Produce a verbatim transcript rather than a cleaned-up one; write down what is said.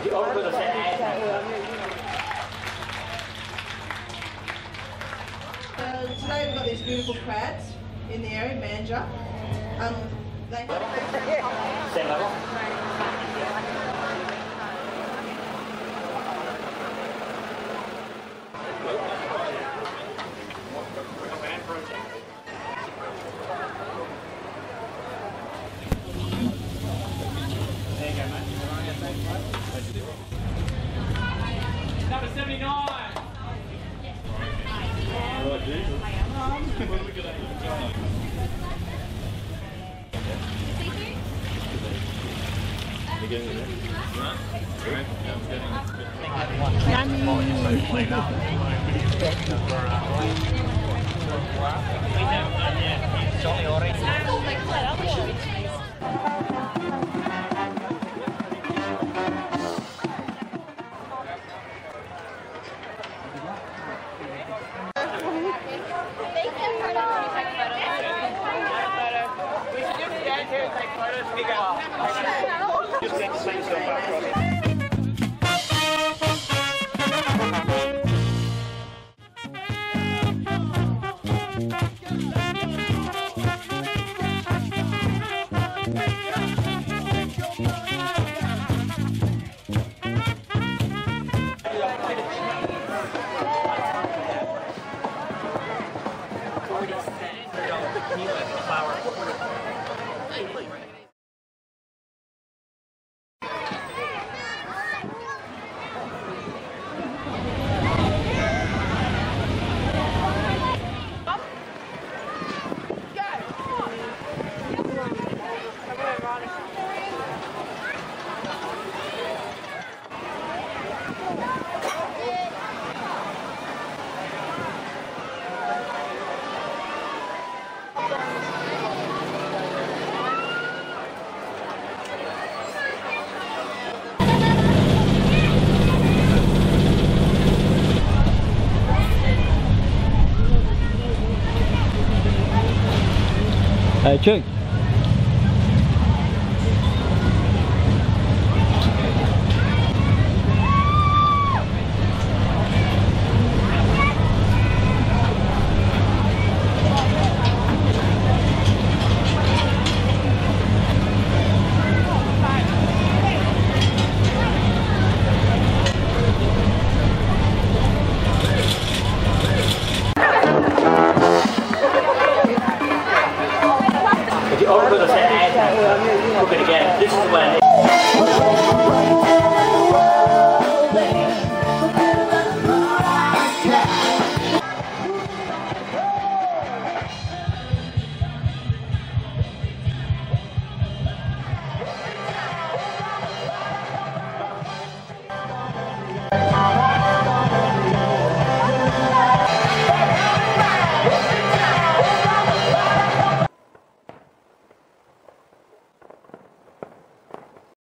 today we've got these beautiful crabs in the area, Mandurah. Um, they Same level? Number seventy-nine. Right, Jesus. What are we going You getting it? No? Alright, yeah, I'm getting It's only orange. Just get to see yourself back, right? Hey, Chuck. If you overdo the set, look at it again. This is when.